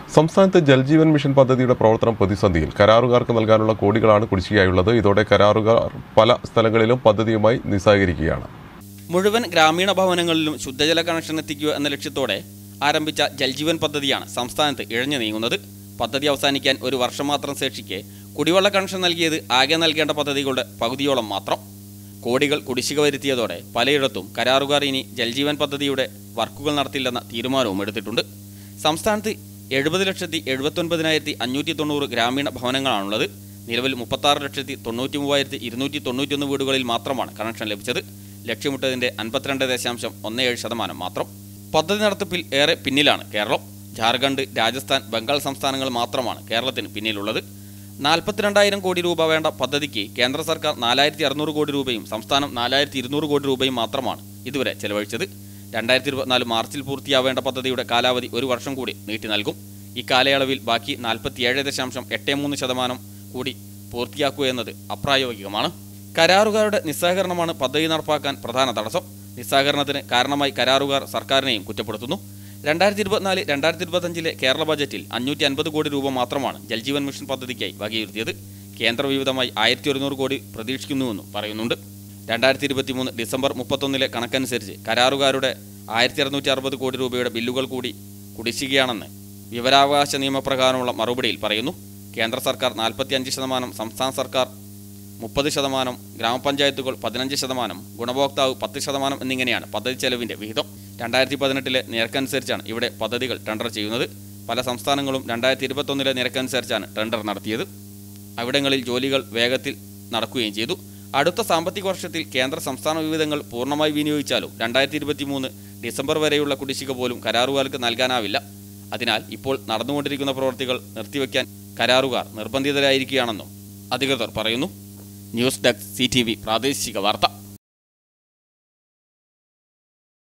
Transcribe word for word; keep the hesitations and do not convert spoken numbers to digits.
സംസ്ഥാനത്ത് ജൽജീവൻ മിഷൻ പദ്ധതിയുടെ പ്രവർത്തനം പ്രതിസന്ധിയിൽ. കരാറുകാർക്ക് നൽകാനുള്ള കോടികളാണ് കുടിശ്ശികയായുള്ളത്. ഇതോടെ കരാറുകാർ പല സ്ഥലങ്ങളിലും പദ്ധതിയുമായി നിസ്സഹകരിക്കുകയാണ്. മുഴുവൻ ഗ്രാമീണ ഭവനങ്ങളിലും ശുദ്ധജല കണക്ഷൻ എത്തിക്കുക എന്ന ലക്ഷ്യത്തോടെ ആരംഭിച്ച ജൽജീവൻ പദ്ധതിയാണ് സംസ്ഥാനത്ത് ഇഴഞ്ഞു നീങ്ങുന്നത്. പദ്ധതി അവസാനിക്കാൻ ഒരു വർഷം മാത്രം ശേഷിക്കെ കുടിവെള്ള കണക്ഷൻ നൽകിയത് ആകെ നൽകേണ്ട പദ്ധതികളുടെ പകുതിയോളം മാത്രം. കോടികൾ കുടിശ്ശിക വരുത്തിയതോടെ പലയിടത്തും കരാറുകാർ ഇനി ജൽജീവൻ പദ്ധതിയുടെ വർക്കുകൾ നടത്തില്ലെന്ന തീരുമാനവും എടുത്തിട്ടുണ്ട്. സംസ്ഥാനത്ത് എഴുപത് ലക്ഷത്തി എഴുപത്തൊൻപതിനായിരത്തി അഞ്ഞൂറ്റി തൊണ്ണൂറ് ഗ്രാമീണ ഭവനങ്ങളാണുള്ളത്. നിലവിൽ മുപ്പത്താറ് ലക്ഷത്തി തൊണ്ണൂറ്റി മൂവായിരത്തി ഇരുന്നൂറ്റി തൊണ്ണൂറ്റിയൊന്ന് വീടുകളിൽ മാത്രമാണ് കണക്ഷൻ ലഭിച്ചത്. ലക്ഷ്യമിട്ടതിൻ്റെ അൻപത്തിരണ്ട് ദശാംശം ഒന്ന് ഏഴ് ശതമാനം മാത്രം. പദ്ധതി നടത്തിപ്പിൽ ഏറെ പിന്നിലാണ് കേരളം. ജാർഖണ്ഡ്, രാജസ്ഥാൻ, ബംഗാൾ സംസ്ഥാനങ്ങൾ മാത്രമാണ് കേരളത്തിന് പിന്നിലുള്ളത്. നാൽപ്പത്തിരണ്ടായിരം കോടി രൂപ വേണ്ട പദ്ധതിക്ക് കേന്ദ്ര സർക്കാർ നാലായിരത്തി അറുന്നൂറ് കോടി രൂപയും സംസ്ഥാനം നാലായിരത്തി ഇരുന്നൂറ് കോടി രൂപയും മാത്രമാണ് ഇതുവരെ ചെലവഴിച്ചത്. രണ്ടായിരത്തി ഇരുപത്തിനാല് മാർച്ചിൽ പൂർത്തിയാവേണ്ട പദ്ധതിയുടെ കാലാവധി ഒരു വർഷം കൂടി നീട്ടി നൽകും. ഈ കാലയളവിൽ ബാക്കി നാൽപ്പത്തിയേഴ് ദശാംശം എട്ട് മൂന്ന് ശതമാനം കൂടി പൂർത്തിയാക്കുക എന്നത് അപ്രായോഗികമാണ്. കരാറുകാരുടെ നിസ്സഹകരണമാണ് പദ്ധതി നടപ്പാക്കാൻ പ്രധാന തടസ്സം. നിസ്സഹകരണത്തിന് കാരണമായി കരാറുകാർ സർക്കാരിനെയും കുറ്റപ്പെടുത്തുന്നു. രണ്ടായിരത്തി ഇരുപത്തിനാല് രണ്ടായിരത്തി ഇരുപത്തഞ്ചിലെ കേരള ബജറ്റിൽ അഞ്ഞൂറ്റി അൻപത് കോടി രൂപ മാത്രമാണ് ജൽജീവൻ മിഷൻ പദ്ധതിക്കായി വകയിരുത്തിയത്. കേന്ദ്ര വിഹിതമായി ആയിരത്തി ഒരുന്നൂറ് കോടി പ്രതീക്ഷിക്കുന്നുവെന്നും പറയുന്നുണ്ട്. രണ്ടായിരത്തി ഇരുപത്തി മൂന്ന് ഡിസംബർ മുപ്പത്തൊന്നിലെ കണക്കനുസരിച്ച് കരാറുകാരുടെ ആയിരത്തി അറുന്നൂറ്റി അറുപത് കോടി രൂപയുടെ ബില്ലുകൾ കൂടി കുടിശ്ശികയാണെന്ന് വിവരാവകാശ നിയമപ്രകാരമുള്ള മറുപടിയിൽ പറയുന്നു. കേന്ദ്ര സർക്കാർ നാൽപ്പത്തി അഞ്ച് ശതമാനം, സംസ്ഥാന സർക്കാർ മുപ്പത് ശതമാനം, ഗ്രാമപഞ്ചായത്തുകൾ പതിനഞ്ച് ശതമാനം, ഗുണഭോക്താവ് പത്ത് ശതമാനം എന്നിങ്ങനെയാണ് പദ്ധതി ചെലവിൻ്റെ വിഹിതം. രണ്ടായിരത്തി പതിനെട്ടിലെ നിരക്കനുസരിച്ചാണ് ഇവിടെ പദ്ധതികൾ ടെൻഡർ ചെയ്യുന്നത്. പല സംസ്ഥാനങ്ങളും രണ്ടായിരത്തി ഇരുപത്തൊന്നിലെ നിരക്കനുസരിച്ചാണ് ടെൻഡർ നടത്തിയത്. അവിടങ്ങളിൽ ജോലികൾ വേഗത്തിൽ നടക്കുകയും ചെയ്തു. അടുത്ത സാമ്പത്തിക വർഷത്തിൽ കേന്ദ്ര സംസ്ഥാന വിഹിതങ്ങൾ പൂർണ്ണമായി വിനിയോഗിച്ചാലും രണ്ടായിരത്തി ഇരുപത്തി മൂന്ന് ഡിസംബർ വരെയുള്ള കുടിശ്ശിക പോലും കരാറുകാർക്ക് നൽകാനാവില്ല. അതിനാൽ ഇപ്പോൾ നടന്നുകൊണ്ടിരിക്കുന്ന പ്രവൃത്തികൾ നിർത്തിവെക്കാൻ കരാറുകാർ നിർബന്ധിതരായിരിക്കുകയാണെന്നും അധികൃതർ പറയുന്നു. News desk C T V പ്രാദേശിക വാർത്ത.